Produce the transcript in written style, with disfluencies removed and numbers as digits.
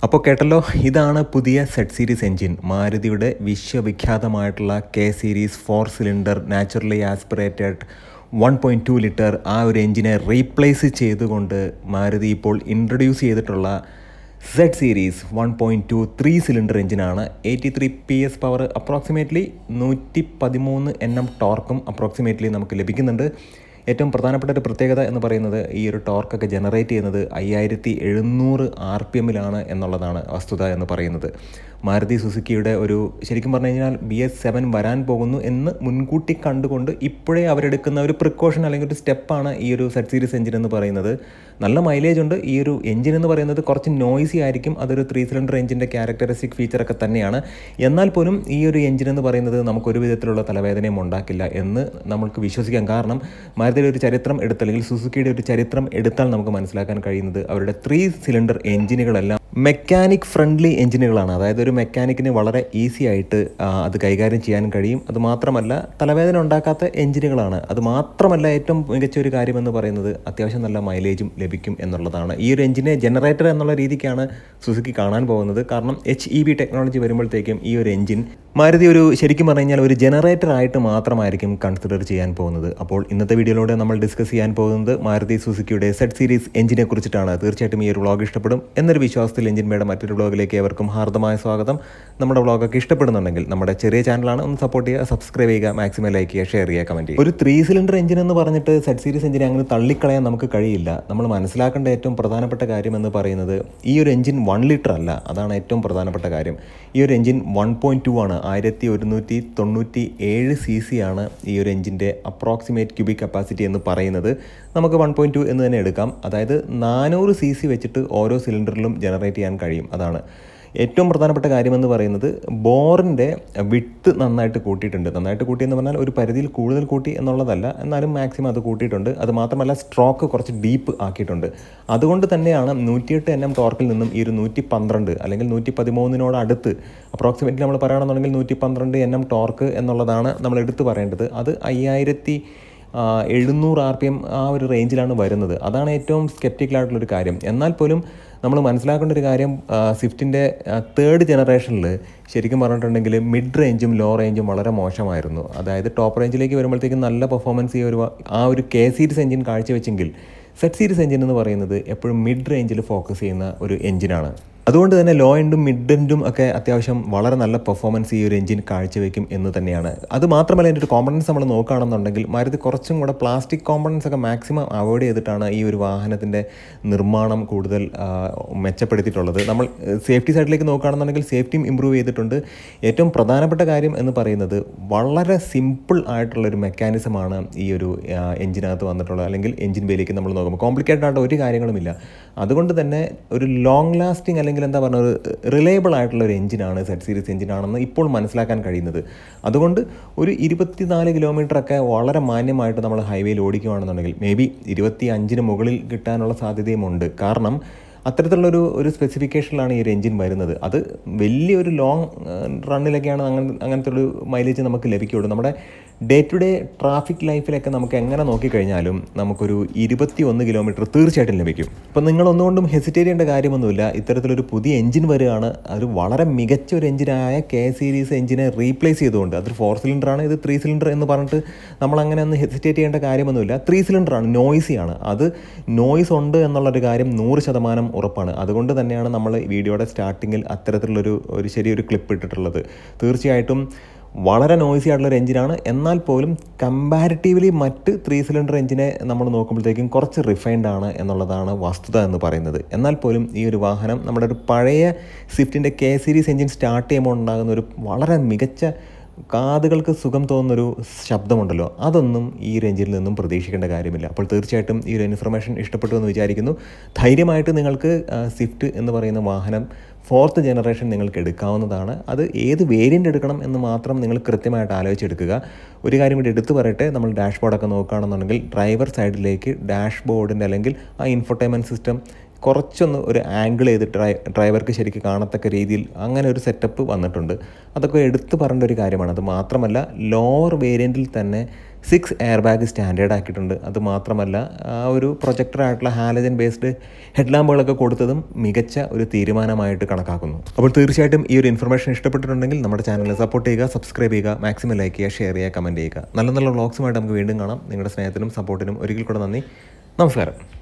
അപ്പോൾ കേട്ടല്ലോ, ഇതാണ് പുതിയ സെഡ് സീരീസ് എൻജിൻ. മാരുതിയുടെ വിശ്വവിഖ്യാതമായിട്ടുള്ള K series 4 cylinder naturally aspirated 1.2 litre ആ ഒരു എൻജിനെ റീപ്ലേസ് ചെയ്തുകൊണ്ട് മാരുതി ഇപ്പോൾ ഇൻട്രൊഡ്യൂസ് ചെയ്തിട്ടുള്ള സെഡ് സീരീസ് 1.2 3 സിലിണ്ടർ എൻജിനാണ്. 83 PS പവർ, അപ്രോക്സിമേറ്റ്ലി 113 Nm ടോർക്കും അപ്രോക്സിമേറ്റ്ലി നമുക്ക് ലഭിക്കുന്നുണ്ട്. ഏറ്റവും പ്രധാനപ്പെട്ട ഒരു പ്രത്യേകത എന്ന് പറയുന്നത് ഈ ഒരു ടോർക്കൊക്കെ ജനറേറ്റ് ചെയ്യുന്നത് 5700 RPM എന്നുള്ളതാണ് വസ്തുത എന്ന് പറയുന്നത്. മാരുതി സുസുക്കിയുടെ ഒരു ശരിക്കും പറഞ്ഞു കഴിഞ്ഞാൽ BS7 വരാൻ പോകുന്നു എന്ന് മുൻകൂട്ടി കണ്ടുകൊണ്ട് ഇപ്പോഴേ അവരെടുക്കുന്ന ഒരു പ്രിക്കോഷൻ അല്ലെങ്കിൽ ഒരു സ്റ്റെപ്പാണ് ഈ ഒരു സെഡ് സീരീസ് എഞ്ചിൻ എന്ന് പറയുന്നത്. നല്ല മൈലേജ് ഉണ്ട്. ഈ ഒരു എഞ്ചിൻ എന്ന് പറയുന്നത് കുറച്ച് നോയ്സി ആയിരിക്കും. അതൊരു 3 സിലിണ്ടർ എഞ്ചിൻ്റെ ക്യാരക്ടറിസ്റ്റിക് ഫീച്ചറൊക്കെ തന്നെയാണ്. എന്നാൽ പോലും ഈ ഒരു എഞ്ചിൻ എന്ന് പറയുന്നത് നമുക്കൊരു വിധത്തിലുള്ള തലവേദനയും ഉണ്ടാക്കില്ല എന്ന് നമുക്ക് വിശ്വസിക്കാം. കാരണം മാരുതിയുടെ ഒരു ചരിത്രം എടുത്താൽ അല്ലെങ്കിൽ സുസുക്കിയുടെ ഒരു ചരിത്രം എടുത്താൽ നമുക്ക് മനസ്സിലാക്കാൻ കഴിയുന്നത് അവരുടെ 3 സിലിണ്ടർ എഞ്ചിനുകളെല്ലാം മെക്കാനിക് ഫ്രണ്ട്ലി എഞ്ചിനുകളാണ്. അതായത് ഒരു മെക്കാനിക്കിന് വളരെ ഈസി ആയിട്ട് അത് കൈകാര്യം ചെയ്യാൻ കഴിയും. അതുമാത്രമല്ല തലവേദന ഉണ്ടാക്കാത്ത എഞ്ചിനുകളാണ്. അതുമാത്രമല്ല ഏറ്റവും മികച്ച ഒരു കാര്യമെന്ന് പറയുന്നത് അത്യാവശ്യം നല്ല മൈലേജും ലഭിക്കും എന്നുള്ളതാണ്. ഈ ഒരു എഞ്ചിനെ ജനറേറ്റർ എന്നുള്ള രീതിക്കാണ് സുസുക്കി കാണാൻ പോകുന്നത്. കാരണം HEV ടെക്നോളജി വരുമ്പോഴത്തേക്കും ഈ ഒരു എഞ്ചിൻ മാരുതി ഒരു ശരിക്കും പറഞ്ഞു കഴിഞ്ഞാൽ ഒരു ജനറേറ്റർ ആയിട്ട് മാത്രമായിരിക്കും കൺസിഡർ ചെയ്യാൻ പോകുന്നത്. അപ്പോൾ ഇന്നത്തെ വീഡിയോയിലൂടെ നമ്മൾ ഡിസ്കസ് ചെയ്യാൻ പോകുന്നത് മാരുതി സുസുക്കിയുടെ സെഡ് സീരീസ് എഞ്ചിനെ കുറിച്ചിട്ടാണ്. തീർച്ചയായിട്ടും ഈ ഒരു വ്ളോഗ് ഇഷ്ടപ്പെടും എന്നൊരു വിശ്വാസത്തിൽ എഞ്ചിൻ മേയുടെ മറ്റൊരു വ്ളോഗിലേക്ക് ഏവർക്കും ഹാർദമായ സ്വാഗതം. നമ്മുടെ വ്ളോഗൊക്കെ ഇഷ്ടപ്പെടുന്നുണ്ടെങ്കിൽ നമ്മുടെ ചെറിയ ചാനലാണ്, ഒന്ന് സപ്പോർട്ട് ചെയ്യുക, സബ്സ്ക്രൈബ് ചെയ്യുക, മാക്സിമം ലൈക്ക് ചെയ്യുക, ഷെയർ ചെയ്യുക, കമൻറ്റ് ചെയ്യുക. ഒരു 3 സിലിണ്ടർ എഞ്ചിൻ എന്ന് പറഞ്ഞിട്ട് സെഡ് സീരീസ് എഞ്ചിനെ അങ്ങനെ തള്ളിക്കളയാൻ നമുക്ക് കഴിയില്ല. നമ്മൾ മനസ്സിലാക്കേണ്ട ഏറ്റവും പ്രധാനപ്പെട്ട കാര്യം എന്ന് പറയുന്നത് ഈ ഒരു എഞ്ചിൻ 1 ലിറ്റർ അല്ല. അതാണ് ഏറ്റവും പ്രധാനപ്പെട്ട കാര്യം. ഈ ഒരു എഞ്ചിൻ 1.2 ആണ്. 1197 cc ആണ് ഈ ഒരു എഞ്ചിൻ്റെ അപ്രോക്സിമേറ്റ് ക്യൂബിക് കപ്പാസിറ്റി എന്ന് പറയുന്നത്. നമുക്ക് 1.2 എന്ന് തന്നെ എടുക്കാം. അതായത് 400 cc വെച്ചിട്ട് ഓരോ സിലിണ്ടറിലും ജനറേറ്റ് ചെയ്യാൻ കഴിയും. അതാണ് ഏറ്റവും പ്രധാനപ്പെട്ട കാര്യമെന്ന് പറയുന്നത്. ബോറിൻ്റെ വിഡ്ത്ത് നന്നായിട്ട് കൂട്ടിയിട്ടുണ്ട്. നന്നായിട്ട് കൂട്ടിയെന്ന് പറഞ്ഞാൽ ഒരു പരിധിയിൽ കൂടുതൽ കൂട്ടി എന്നുള്ളതല്ല, എന്നാലും മാക്സിമം അത് കൂട്ടിയിട്ടുണ്ട്. അത് മാത്രമല്ല സ്ട്രോക്ക് കുറച്ച് ഡീപ്പ് ആക്കിയിട്ടുണ്ട്. അതുകൊണ്ട് തന്നെയാണ് 108 Nm ടോർക്കിൽ നിന്നും ഈ ഒരു 112 അല്ലെങ്കിൽ 113 അടുത്ത് അപ്രോക്സിമേറ്റ്ലി നമ്മൾ പറയുകയാണെന്നുണ്ടെങ്കിൽ 112 Nm ടോർക്ക് എന്നുള്ളതാണ് നമ്മൾ എടുത്തു പറയേണ്ടത്. അത് 5700 RPM ആ ഒരു റേഞ്ചിലാണ് വരുന്നത്. അതാണ് ഏറ്റവും സ്കെപ്റ്റിക്കലായിട്ടുള്ളൊരു കാര്യം. എന്നാൽ പോലും നമ്മൾ മനസ്സിലാക്കേണ്ട ഒരു കാര്യം, സ്വിഫ്റ്റിൻ്റെ 3rd ജനറേഷനിൽ ശരിക്കും പറഞ്ഞിട്ടുണ്ടെങ്കിൽ മിഡ് റേഞ്ചും ലോ റേഞ്ചും വളരെ മോശമായിരുന്നു. അതായത് ടോപ്പ് റേഞ്ചിലേക്ക് വരുമ്പോഴത്തേക്കും നല്ല പെർഫോമൻസ് ആ ഒരു കെ സീരീസ് എഞ്ചിൻ കാഴ്ചവെച്ചെങ്കിൽ സെഡ് സീരീസ് എഞ്ചിൻ എന്ന് പറയുന്നത് എപ്പോഴും മിഡ് റേഞ്ചിൽ ഫോക്കസ് ചെയ്യുന്ന ഒരു എഞ്ചിനാണ്. അതുകൊണ്ട് തന്നെ ലോ എൻഡും മിഡ് എൻഡും ഒക്കെ അത്യാവശ്യം വളരെ നല്ല പെർഫോമൻസ് ഈ ഒരു എഞ്ചിൻ കാഴ്ചവെക്കും എന്ന് തന്നെയാണ്. അത് മാത്രമല്ല ഇതിൻ്റെ ഒരു കോമ്പണൻസ് നമ്മൾ നോക്കുകയാണെന്നുണ്ടെങ്കിൽ മാരുതി കുറച്ചും കൂടെ പ്ലാസ്റ്റിക് കോമ്പണൻസ് ഒക്കെ മാക്സിമം അവോയ്ഡ് ചെയ്തിട്ടാണ് ഈ ഒരു വാഹനത്തിൻ്റെ നിർമ്മാണം കൂടുതൽ മെച്ചപ്പെടുത്തിയിട്ടുള്ളത്. നമ്മൾ സേഫ്റ്റി സൈഡിലേക്ക് നോക്കുകയാണെന്നുണ്ടെങ്കിൽ സേഫ്റ്റിയും ഇമ്പ്രൂവ് ചെയ്തിട്ടുണ്ട്. ഏറ്റവും പ്രധാനപ്പെട്ട കാര്യം എന്ന് പറയുന്നത് വളരെ സിമ്പിൾ ആയിട്ടുള്ളൊരു മെക്കാനിസമാണ് ഈ ഒരു എഞ്ചിനകത്ത് വന്നിട്ടുള്ളത്. അല്ലെങ്കിൽ എഞ്ചിൻ ബേയിലേക്ക് നമ്മൾ നോക്കുമ്പോൾ കോംപ്ലിക്കേറ്റഡ് ആയിട്ട് ഒരു കാര്യങ്ങളുമില്ല. അതുകൊണ്ട് തന്നെ ഒരു ലോങ് ലാസ്റ്റിംഗ് അല്ലെങ്കിൽ എന്താ പറയുക ഒരു റിലയബിൾ ആയിട്ടുള്ള ഒരു എഞ്ചിനാണ് സെഡ് സീരീസ് എഞ്ചിനാണെന്ന് ഇപ്പോൾ മനസ്സിലാക്കാൻ കഴിയുന്നത്. അതുകൊണ്ട് ഒരു 24 കിലോമീറ്ററൊക്കെ വളരെ മാന്യമായിട്ട് നമ്മൾ ഹൈവേയിൽ ഓടിക്കുകയാണെന്നുണ്ടെങ്കിൽ മേ ബി 25 മുകളിൽ കിട്ടാനുള്ള സാധ്യതയുമുണ്ട്. കാരണം അത്തരത്തിലുള്ളൊരു സ്പെസിഫിക്കേഷനിലാണ് ഈ ഒരു എഞ്ചിൻ വരുന്നത്. അത് വലിയൊരു ലോങ് റണ്ണിലൊക്കെയാണ് അങ്ങനത്തെ ഒരു മൈലേജ് നമുക്ക് ലഭിക്കുകയുള്ളൂ. നമ്മുടെ ഡേ ടു ഡേ ട്രാഫിക് ലൈഫിലൊക്കെ നമുക്ക് എങ്ങനെ നോക്കിക്കഴിഞ്ഞാലും നമുക്കൊരു 21 കിലോമീറ്റർ തീർച്ചയായിട്ടും ലഭിക്കും. അപ്പം നിങ്ങളൊന്നുകൊണ്ടും ഹെസിറ്റേറ്റ് ചെയ്യേണ്ട കാര്യമൊന്നുമില്ല. ഇത്തരത്തിലൊരു പുതിയ എഞ്ചിൻ വരികയാണ്. അത് വളരെ മികച്ച ഒരു എഞ്ചിനായ കെ സീരീസ് എഞ്ചിനെ റീപ്ലേസ് ചെയ്തുകൊണ്ട്, അതൊരു 4 സിലിണ്ടറാണ്, ഇത് 3 സിലിണ്ടർ എന്ന് പറഞ്ഞിട്ട് നമ്മളങ്ങനെ ഒന്ന് ഹെസിറ്റേറ്റ് ചെയ്യേണ്ട കാര്യമൊന്നുമില്ല. 3 സിലിണ്ടറാണ്, നോയ്സിയാണ്. അത് നോയ്സ് ഉണ്ട് എന്നുള്ളൊരു കാര്യം 100% ഉറപ്പാണ്. അതുകൊണ്ട് തന്നെയാണ് നമ്മൾ വീഡിയോയുടെ സ്റ്റാർട്ടിങ്ങിൽ അത്തരത്തിലുള്ളൊരു ചെറിയൊരു ക്ലിപ്പ് ഇട്ടിട്ടുള്ളത്. തീർച്ചയായിട്ടും വളരെ നോയ്സി ആയിട്ടുള്ളൊരു എഞ്ചിനാണ്. എന്നാൽ പോലും കമ്പാരിറ്റീവ്ലി മറ്റ് 3 സിലിണ്ടർ എഞ്ചിനെ നമ്മൾ നോക്കുമ്പോഴത്തേക്കും കുറച്ച് റിഫൈൻഡ് ആണ് എന്നുള്ളതാണ് വസ്തുത എന്ന് പറയുന്നത്. എന്നാൽ പോലും ഈ ഒരു വാഹനം നമ്മുടെ ഒരു പഴയ സ്വിഫ്റ്റിൻ്റെ കെ സീരീസ് എഞ്ചിൻ സ്റ്റാർട്ട് ചെയ്യുമ്പോൾ ഉണ്ടാകുന്ന ഒരു വളരെ മികച്ച കാതുകൾക്ക് സുഖം തോന്നുന്നൊരു ശബ്ദമുണ്ടല്ലോ, അതൊന്നും ഈ എഞ്ചിനിൽ നിന്നും പ്രതീക്ഷിക്കേണ്ട കാര്യമില്ല. അപ്പോൾ തീർച്ചയായിട്ടും ഈ ഒരു ഇൻഫർമേഷൻ ഇഷ്ടപ്പെട്ടു എന്ന് വിചാരിക്കുന്നു. ധൈര്യമായിട്ട് നിങ്ങൾക്ക് സ്വിഫ്റ്റ് എന്ന് പറയുന്ന വാഹനം 4th ജനറേഷൻ നിങ്ങൾക്ക് എടുക്കാവുന്നതാണ്. അത് ഏത് വേരിയൻ്റ് എടുക്കണം എന്ന് മാത്രം നിങ്ങൾ കൃത്യമായിട്ട് ആലോചിച്ചെടുക്കുക. ഒരു കാര്യം കൂടി എടുത്തു പറയട്ടെ, നമ്മൾ ഡാഷ്ബോർഡൊക്കെ നോക്കുകയാണെന്നുണ്ടെങ്കിൽ ഡ്രൈവർ സൈഡിലേക്ക് ഡാഷ്ബോർഡിൻ്റെ അല്ലെങ്കിൽ ആ ഇൻഫോർടൈൻമെൻറ്റ് സിസ്റ്റം കുറച്ചൊന്ന് ഒരു ആംഗിൾ ചെയ്ത് ഡ്രൈവർക്ക് ശരിക്കും കാണത്തക്ക രീതിയിൽ അങ്ങനെ ഒരു സെറ്റപ്പ് വന്നിട്ടുണ്ട്. അതൊക്കെ എടുത്തു പറയേണ്ട ഒരു കാര്യമാണ്. അത് മാത്രമല്ല ലോവർ വേരിയൻറ്റിൽ തന്നെ 6 എയർ ബാഗ് സ്റ്റാൻഡേർഡ് ആക്കിയിട്ടുണ്ട്. അത് മാത്രമല്ല ആ ഒരു പ്രൊജക്ടറായിട്ടുള്ള ഹാലജൻ ബേസ്ഡ് ഹെഡ് ലാമ്പുകളൊക്കെ കൊടുത്തതും മികച്ച ഒരു തീരുമാനമായിട്ട് കണക്കാക്കുന്നു. അപ്പോൾ തീർച്ചയായിട്ടും ഈ ഒരു ഇൻഫർമേഷൻ ഇഷ്ടപ്പെട്ടിട്ടുണ്ടെങ്കിൽ നമ്മുടെ ചാനലിനെ സപ്പോർട്ട് ചെയ്യുക, സബ്സ്ക്രൈബ് ചെയ്യുക, മാക്സിമം ലൈക്ക് ചെയ്യുക, ഷെയർ ചെയ്യുക, കമൻറ്റ് ചെയ്യുക. നല്ല നല്ല വ്ളോഗ്സുമായിട്ട് നമുക്ക് വീണ്ടും കാണാം. നിങ്ങളുടെ സ്നേഹത്തിനും സപ്പോർട്ടിനും ഒരിക്കൽ കൂടെ നന്ദി. നമസ്കാരം.